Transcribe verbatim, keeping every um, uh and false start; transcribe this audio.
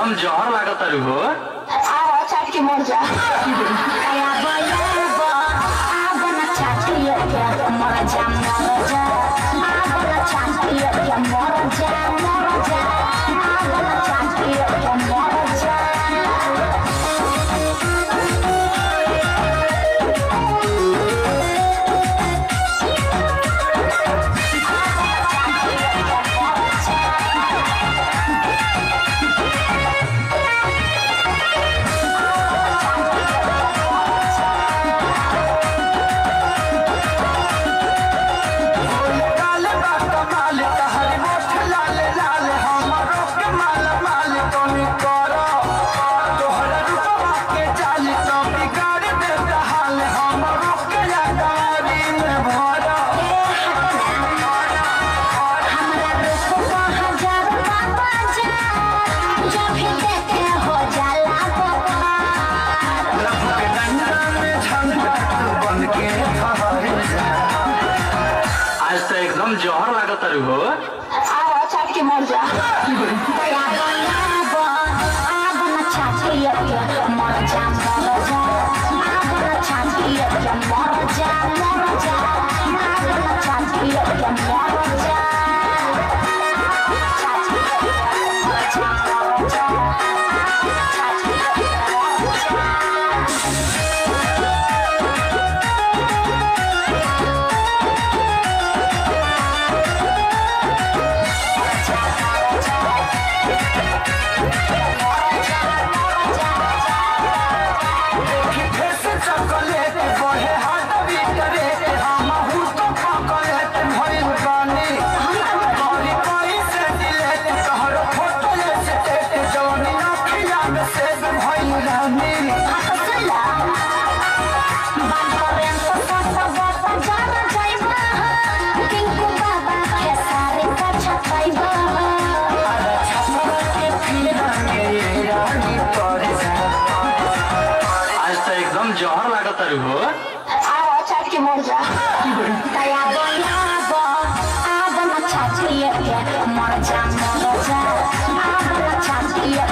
एकदम जहर लागत तारू हो। आओ चाट के मर जा। आया बोया बो आ बना चाट के मर जा मर जा। आ बना चाट के मर जा मर जा। आ बना चाट के मर जा। एकदम जहर लागत तारू हो। आओ चाट के मर जा। आया बोया बो आ बना चाट के मर जा मर जा। आ बना चाट के मर जा मर जा। आ बना चाट के मर जा। चाट के मर जा मर जा। चाट के मर जा। जहर लागत तारू हो। आओ चाट के मर जा। आया बोया बो आ बना चाट के मर जा मर जा। आ बना चाट के